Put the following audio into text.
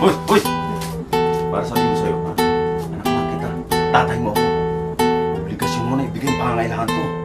Hoy! Hoy! Para sabihin ko sa'yo, ha? Anak lang kita. Tatay mo ako. Obligasyon mo na ibigay ang pangangailangan ko.